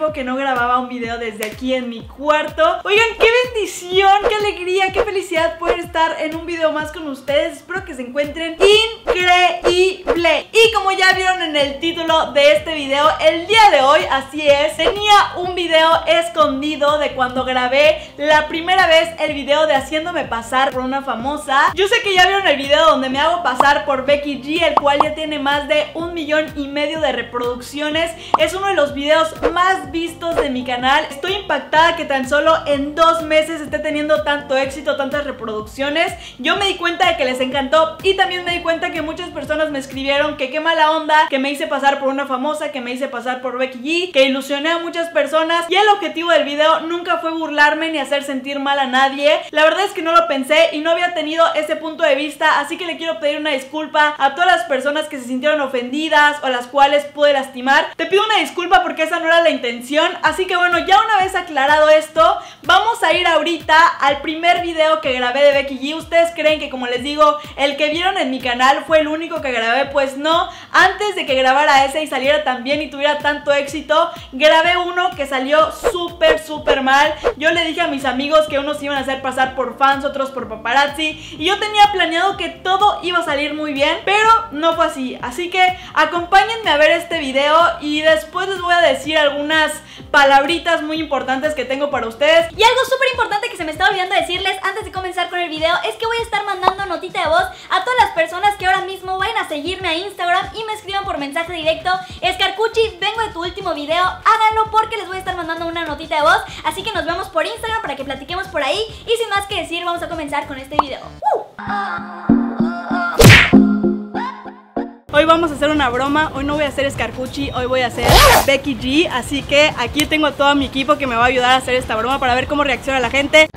tiempo que no grababa un video desde aquí en mi cuarto. Oigan, qué bendición, qué alegría, qué felicidad poder estar en un video más con ustedes. Espero que se encuentren increíble. Y como ya vieron en el título de este video, el día de hoy, así es, tenía un video escondido de cuando grabé la primera vez el video de haciéndome pasar por una famosa. Yo sé que ya vieron el video donde me hago pasar por Becky G, el cual ya tiene más de 1,5 millones de reproducciones. Es uno de los videos más vistos de mi canal. Estoy impactada que tan solo en 2 meses esté teniendo tanto éxito, tantas reproducciones. Yo me di cuenta de que les encantó y también me di cuenta que muchas personas me escribieron que qué mala onda, que me hice pasar por una famosa, que me hice pasar por Becky G, que ilusioné a muchas personas, y el objetivo del video nunca fue burlarme ni hacer sentir mal a nadie. La verdad es que no lo pensé y no había tenido ese punto de vista, así que le quiero pedir una disculpa a todas las personas que se sintieron ofendidas o a las cuales pude lastimar. Te pido una disculpa porque esa no era la intención. Así que bueno, ya una vez aclarado esto, vamos a ir ahorita al primer video que grabé de Becky G. ¿Ustedes creen que, como les digo, el que vieron en mi canal fue el único que grabé? Pues no. Antes de que grabara ese y saliera tan bien y tuviera tanto éxito, grabé uno que salió súper mal. Yo le dije a mis amigos que unos iban a hacer pasar por fans, otros por paparazzi, y yo tenía planeado que todo iba a salir muy bien, pero no fue así. Así que acompáñenme a ver este video y después les voy a decir algunas palabritas muy importantes que tengo para ustedes. Y algo súper importante que se me estaba olvidando decirles antes de comenzar con el video es que voy a estar mandando notita de voz a todas las personas que ahora mismo vayan a seguirme a Instagram y me escriban por mensaje directo: Scarcucci, vengo de tu último video. Háganlo porque les voy a estar mandando una notita de voz. Así que nos vemos por Instagram para que platiquemos por ahí. Y sin más que decir, vamos a comenzar con este video. Hoy vamos a hacer una broma. Hoy no voy a hacer Scarcucci, hoy voy a hacer Becky G. Así que aquí tengo a todo mi equipo que me va a ayudar a hacer esta broma para ver cómo reacciona la gente.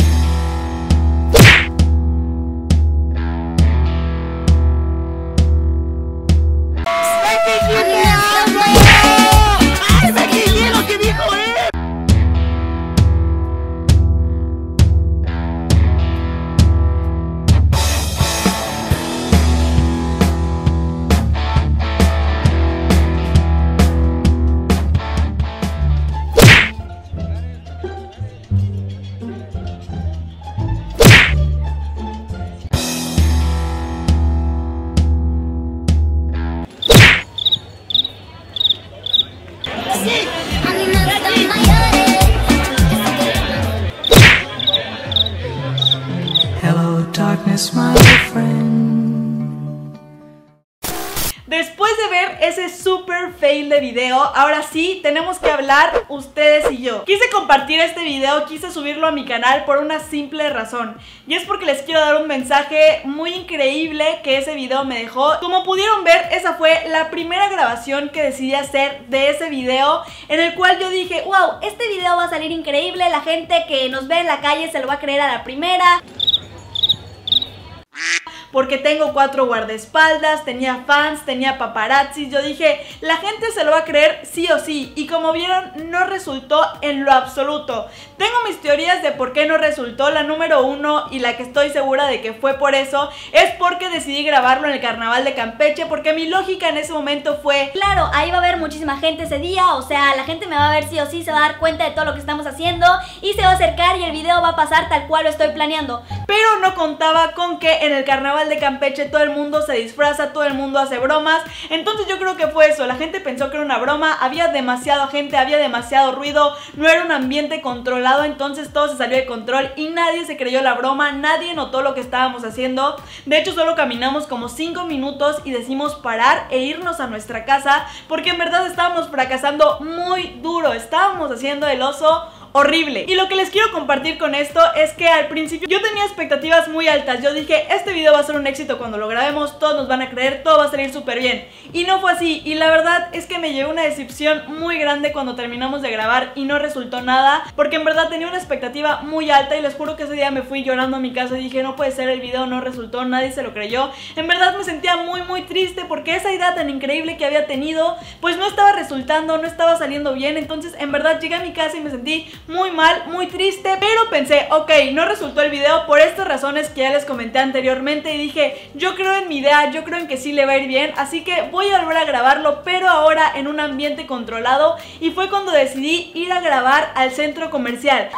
Hello, darkness, my friend. Después de ver ese super fail de video, ahora sí tenemos que hablar ustedes y yo. Quise compartir este video, quise subirlo a mi canal por una simple razón, y es porque les quiero dar un mensaje muy increíble que ese video me dejó. Como pudieron ver, esa fue la primera grabación que decidí hacer de ese video, en el cual yo dije: wow, este video va a salir increíble, la gente que nos ve en la calle se lo va a creer a la primera. Porque tengo 4 guardaespaldas, tenía fans, tenía paparazzis. Yo dije, la gente se lo va a creer sí o sí. Y como vieron, no resultó en lo absoluto. Tengo mis teorías de por qué no resultó. La número 1, y la que estoy segura de que fue por eso, es porque decidí grabarlo en el carnaval de Campeche. Porque mi lógica en ese momento fue: claro, ahí va a haber muchísima gente ese día. O sea, la gente me va a ver sí o sí, se va a dar cuenta de todo lo que estamos haciendo y se va a acercar y el video va a pasar tal cual lo estoy planeando. Pero no contaba con que en el carnaval de Campeche todo el mundo se disfraza, todo el mundo hace bromas. Entonces yo creo que fue eso, la gente pensó que era una broma, había demasiada gente, había demasiado ruido, no era un ambiente controlado, entonces todo se salió de control y nadie se creyó la broma, nadie notó lo que estábamos haciendo. De hecho solo caminamos como 5 minutos y decidimos parar e irnos a nuestra casa, porque en verdad estábamos fracasando muy duro, estábamos haciendo el oso horrible. Y lo que les quiero compartir con esto es que al principio yo tenía expectativas muy altas. Yo dije, este video va a ser un éxito cuando lo grabemos, todos nos van a creer, todo va a salir súper bien. Y no fue así, y la verdad es que me llevé una decepción muy grande cuando terminamos de grabar y no resultó nada, porque en verdad tenía una expectativa muy alta y les juro que ese día me fui llorando a mi casa y dije, no puede ser, el video no resultó, nadie se lo creyó. En verdad me sentía muy triste porque esa idea tan increíble que había tenido pues no estaba resultando, no estaba saliendo bien. Entonces en verdad llegué a mi casa y me sentí muy mal, muy triste, pero pensé, ok, no resultó el video por estas razones que ya les comenté anteriormente y dije, yo creo en mi idea, yo creo en que sí le va a ir bien, así que voy a volver a grabarlo, pero ahora en un ambiente controlado, y fue cuando decidí ir a grabar al centro comercial.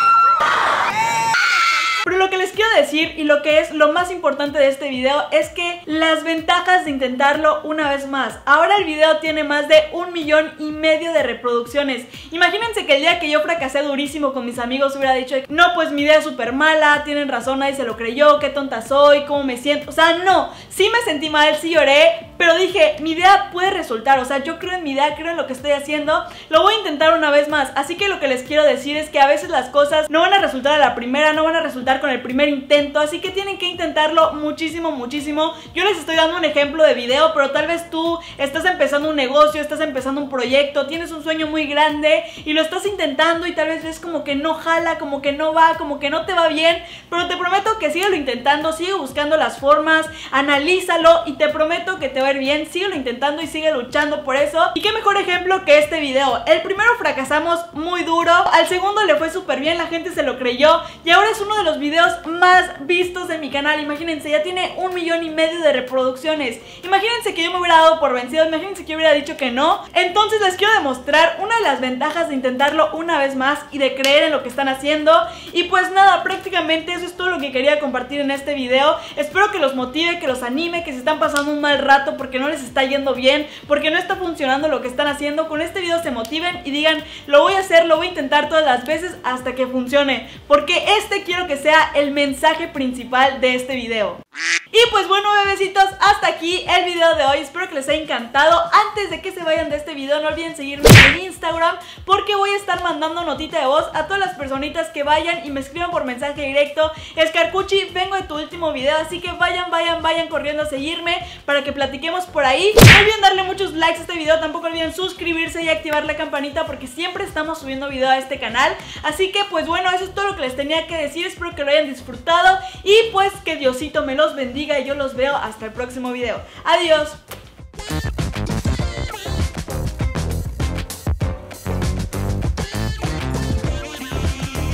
Pero lo que les quiero decir y lo que es lo más importante de este video es que las ventajas de intentarlo una vez más. Ahora el video tiene más de 1,5 millones de reproducciones. Imagínense que el día que yo fracasé durísimo con mis amigos hubiera dicho, no, pues mi idea es súper mala, tienen razón, nadie se lo creyó, qué tonta soy, cómo me siento. O sea, no, sí me sentí mal, sí lloré, pero dije, mi idea puede resultar, o sea, yo creo en mi idea, creo en lo que estoy haciendo, lo voy a intentar una vez más. Así que lo que les quiero decir es que a veces las cosas no van a resultar a la primera, no van a resultar con el primer intento, así que tienen que intentarlo muchísimo, muchísimo. Yo les estoy dando un ejemplo de video, pero tal vez tú estás empezando un negocio, estás empezando un proyecto, tienes un sueño muy grande y lo estás intentando y tal vez ves como que no jala, como que no va, como que no te va bien, pero te prometo que síguelo intentando, sigue buscando las formas, analízalo y te prometo que te va a ir bien. Síguelo intentando y sigue luchando por eso. Y qué mejor ejemplo que este video. El primero fracasamos muy duro, al segundo le fue súper bien, la gente se lo creyó y ahora es uno de los videos más vistos de mi canal. Imagínense, ya tiene 1,5 millones de reproducciones. Imagínense que yo me hubiera dado por vencido, imagínense que yo hubiera dicho que no. Entonces les quiero demostrar una de las ventajas de intentarlo una vez más y de creer en lo que están haciendo. Y pues nada, prácticamente eso es todo lo que quería compartir en este video. Espero que los motive, que los anime, que se están pasando un mal rato porque no les está yendo bien, porque no está funcionando lo que están haciendo. Con este video se motiven y digan, lo voy a hacer, lo voy a intentar todas las veces hasta que funcione, porque quiero que sea el mensaje principal de este video. Y pues bueno, bebecitos, hasta aquí el video de hoy. Espero que les haya encantado. Antes de que se vayan de este video, no olviden seguirme en Instagram, porque voy a estar mandando notita de voz a todas las personitas que vayan y me escriban por mensaje directo, Escarcuchi, vengo de tu último video. Así que vayan corriendo a seguirme para que platiquemos por ahí. No olviden darle muchos likes a este video, tampoco olviden suscribirse y activar la campanita, porque siempre estamos subiendo video a este canal. Así que pues bueno, eso es todo lo que les tenía que decir. Espero que lo hayan disfrutado y pues que Diosito me los bendiga y yo los veo hasta el próximo video. Adiós.